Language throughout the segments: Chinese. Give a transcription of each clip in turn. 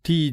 第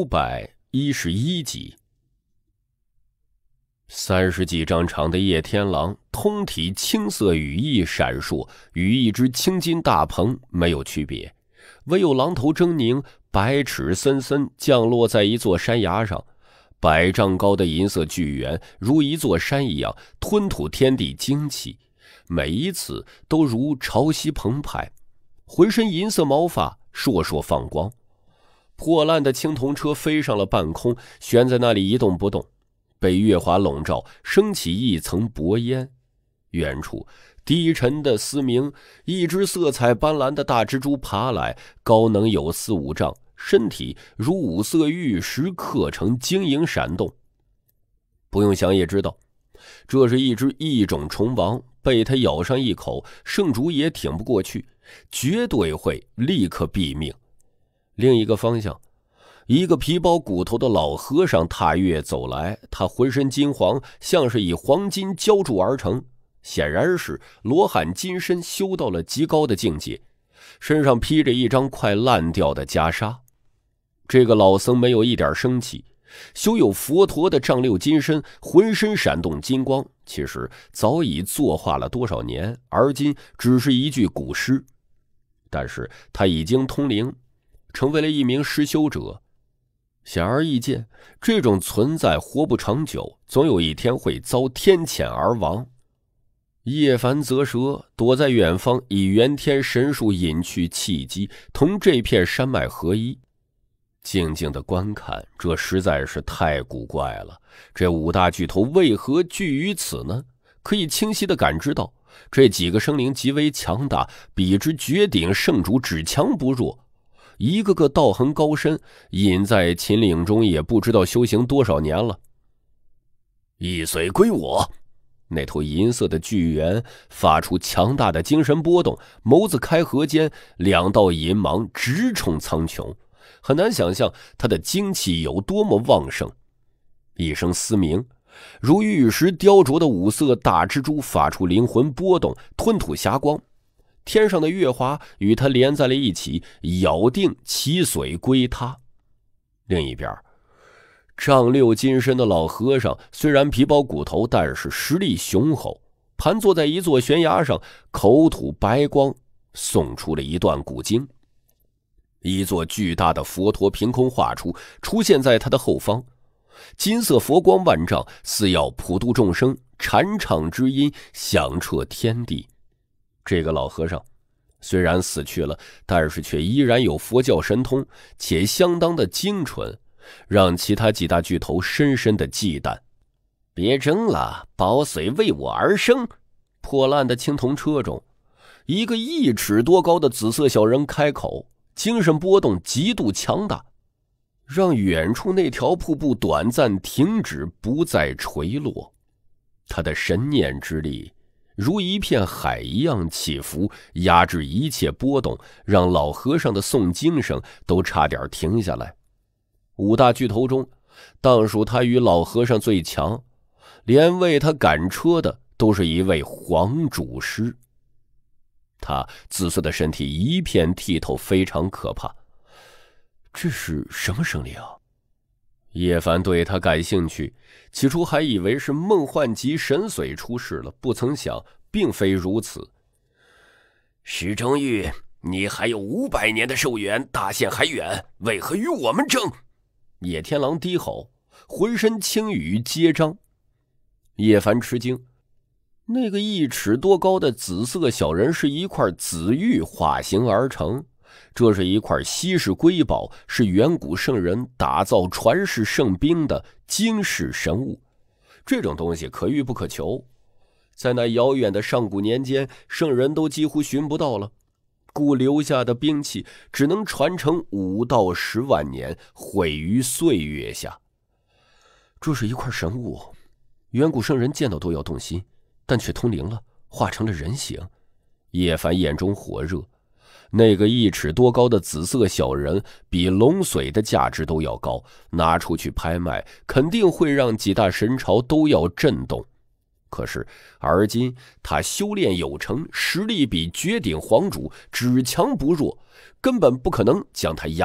911集。30几丈长的叶天狼，通体青色羽翼闪烁，与一只青金大鹏没有区别，唯有狼头狰狞，百尺森森，降落在一座山崖上。100丈高的银色巨猿如一座山一样吞吐天地精气，每一次都如潮汐澎湃，浑身银色毛发烁烁放光。破烂的青铜车飞上了半空，悬在那里一动不动，被月华笼罩，升起一层薄烟。远处低沉的嘶鸣，一只色彩斑斓的大蜘蛛爬来，高能有4、5丈，身体如5色玉石刻成，晶莹闪动。不用想也知道，这是一只异种虫王，被它咬上一口，圣主也挺不过去，绝对会立刻毙命。另一个方向，一个皮包骨头的老和尚踏月走来，他浑身金黄，像是以黄金浇铸而成，显然是罗汉金身修到了极高的境界，身上披着一张快烂掉的袈裟。这个老僧没有一点生气，修有佛陀的丈六金身，浑身闪动金光，其实早已作化了多少年，而今只是一具古尸。但是他已经通灵，成为了一名施修者。显而易见，这种存在活不长久，总有一天会遭天谴而亡。叶凡啧舌，躲在远方，以元天神术隐去气机，同这片山脉合一，静静的观看。这实在是太古怪了，这5大巨头为何聚于此呢？可以清晰地感知到，这几个生灵极为强大，比之绝顶圣主只强不弱。一个个道行高深，隐在秦岭中也不知道修行多少年了。一髓归我！那头银色的巨猿发出强大的精神波动，眸子开合间，2道银芒直冲苍穹，很难想象它的精气有多么旺盛。一声嘶鸣，如玉石雕琢的5色大蜘蛛发出灵魂波动，吞吐霞光。天上的月华与它连在了一起，咬定其髓归他。另一边，丈6金身的老和尚虽然皮包骨头，但是实力雄厚，盘坐在一座悬崖上，口吐白光，诵出了一段古经。一座巨大的佛陀凭空画出现在他的后方，金色佛光万丈，似要普度众生，禅唱之音响彻天地。这个老和尚虽然死去了，但是却依然有佛教神通，且相当的精纯，让其他几大巨头深深的忌惮。别争了，宝髓为我而生。破烂的青铜车中，一个1尺多高的紫色小人开口，精神波动极度强大，让远处那条瀑布短暂停止，不再垂落。他的神念之力如一片海一样起伏，压制一切波动，让老和尚的诵经声都差点停下来。5大巨头中，当属他与老和尚最强，连为他赶车的都是一位黄主师。他紫色的身体一片剔透，非常可怕。这是什么生灵啊？叶凡对他感兴趣，起初还以为是梦幻级神髓出世了，不曾想并非如此。 石中玉，你还有500年的寿元，大限还远，为何与我们争？ 野天狼低吼，浑身青羽皆张。叶凡吃惊，那个1尺多高的紫色小人是一块紫玉化形而成，这是一块稀世瑰宝，是远古圣人打造传世圣兵的惊世神物。这种东西可遇不可求，在那遥远的上古年间，圣人都几乎寻不到了，故留下的兵器只能传承5到10万年，毁于岁月下。这是一块神物，远古圣人见到都要动心，但却通灵了，化成了人形。叶凡眼中火热，那个1尺多高的紫色小人比龙髓的价值都要高，拿出去拍卖，肯定会让几大神朝都要震动。可是而今他修炼有成，实力比绝顶皇主只强不弱，根本不可能将他压制，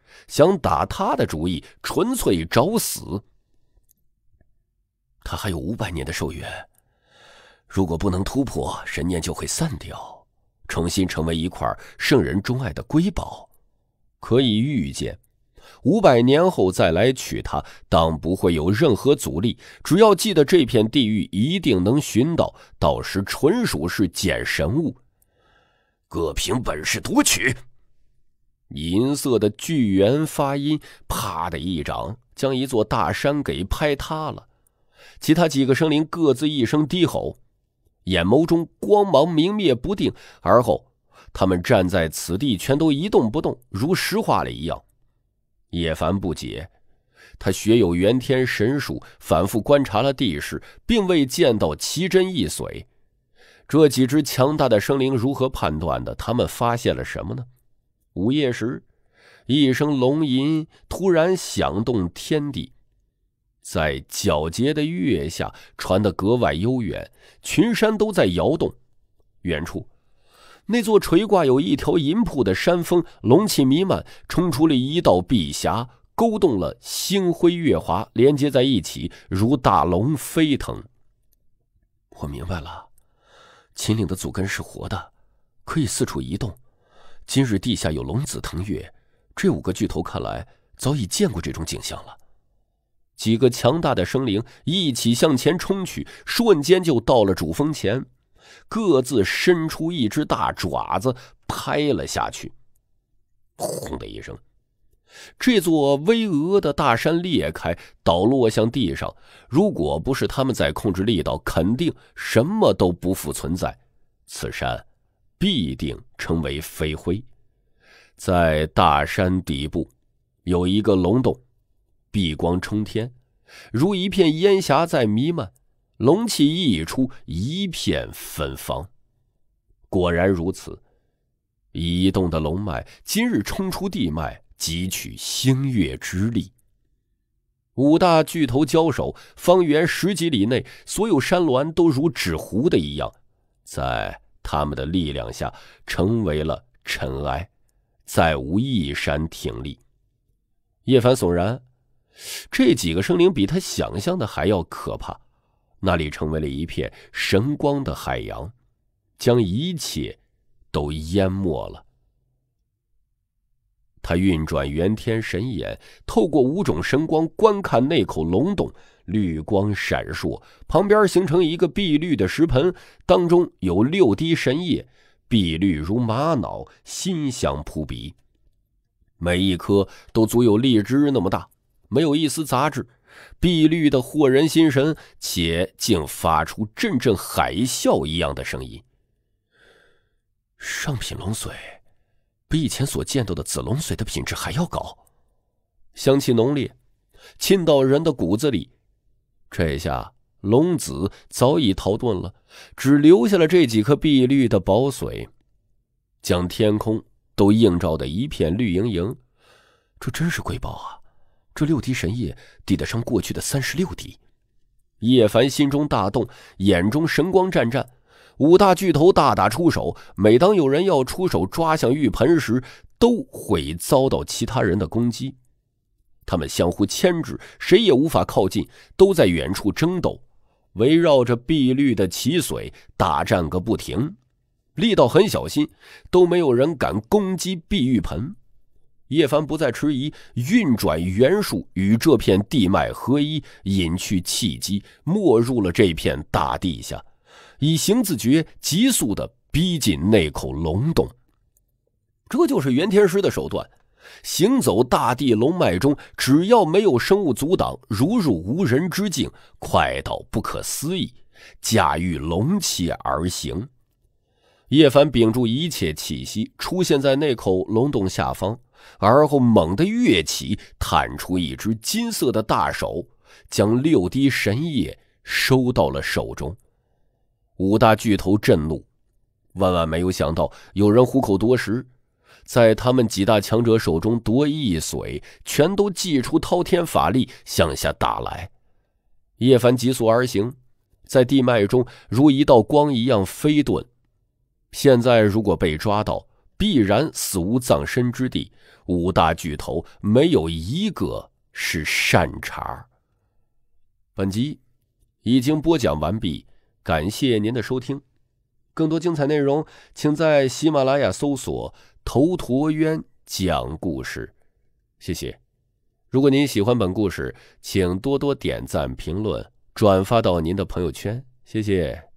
想打他的主意，纯粹找死。 他还有500年的寿元，如果不能突破，神念就会散掉，重新成为一块圣人钟爱的瑰宝。 可以预见，500年后再来取他，当不会有任何阻力。只要记得这片地域一定能寻到，到时纯属是捡神物。 各凭本事夺取！ 银色的巨猿发音，啪的一掌将一座大山给拍塌了。其他几个生灵各自一声低吼，眼眸中光芒明灭不定，而后他们站在此地全都一动不动，如石化了一样。叶凡不解，他学有元天神术，反复观察了地势，并未见到奇珍异髓。这几只强大的生灵如何判断的？他们发现了什么呢？午夜时，一声龙吟突然响动天地，在皎洁的月下传得格外悠远，群山都在摇动。远处那座垂挂有一条银瀑的山峰，龙气弥漫，冲出了一道碧霞，勾动了星辉月华，连接在一起，如大龙飞腾。 我明白了，秦岭的祖根是活的，可以四处移动。今日地下有龙子腾跃，这5个巨头看来早已见过这种景象了。 几个强大的生灵一起向前冲去，瞬间就到了主峰前，各自伸出一只大爪子拍了下去。轰的一声，这座巍峨的大山裂开，倒落向地上。如果不是他们在控制力道，肯定什么都不复存在，此山必定成为飞灰。在大山底部有一个龙洞，碧光冲天，如一片烟霞在弥漫，龙气溢出，一片芬芳。果然如此，移动的龙脉今日冲出地脉，汲取星月之力。5大巨头交手，方圆10几里内，所有山峦都如纸糊的一样，在他们的力量下成为了尘埃，再无一山挺立。叶凡悚然，这几个生灵比他想象的还要可怕，那里成为了一片神光的海洋，将一切都淹没了。他运转元天神眼，透过5种神光观看那口龙洞，绿光闪烁，旁边形成一个碧绿的石盆，当中有6滴神液，碧绿如玛瑙，馨香扑鼻。每一颗都足有荔枝那么大，没有一丝杂质，碧绿的惑人心神，且竟发出阵阵海啸一样的声音。 上品龙髓比以前所见到的紫龙髓的品质还要高， 香气浓烈，沁到人的骨子里。这下龙子早已逃遁了，只留下了这几颗碧绿的宝髓，将天空都映照得一片绿莹莹。 这真是瑰宝啊！这6滴神液抵得上过去的36滴。 叶凡心中大动，眼中神光湛湛。5大巨头大打出手，每当有人要出手抓向玉盆时，都会遭到其他人的攻击。他们相互牵制，谁也无法靠近，都在远处争斗，围绕着碧绿的奇髓大战个不停，力道很小心，都没有人敢攻击碧玉盆。叶凡不再迟疑，运转元术与这片地脉合一，隐去气机，没入了这片大地下，以形自觉，急速地逼近那口龙洞。这就是元天师的手段，行走大地龙脉中，只要没有生物阻挡，如入无人之境，快到不可思议，驾驭龙气而行。叶凡屏住一切气息，出现在那口龙洞下方，而后猛地跃起，探出一只金色的大手，将6滴神液收到了手中。5大巨头震怒，万万没有想到有人虎口夺食，在他们几大强者手中夺一髓，全都祭出滔天法力向下打来。叶凡急速而行，在地脉中如一道光一样飞遁。现在如果被抓到， 必然死无葬身之地。五大巨头没有一个是善茬。本集已经播讲完毕，感谢您的收听。更多精彩内容，请在喜马拉雅搜索头陀渊讲故事。谢谢。如果您喜欢本故事，请多多点赞、评论、转发到您的朋友圈，谢谢。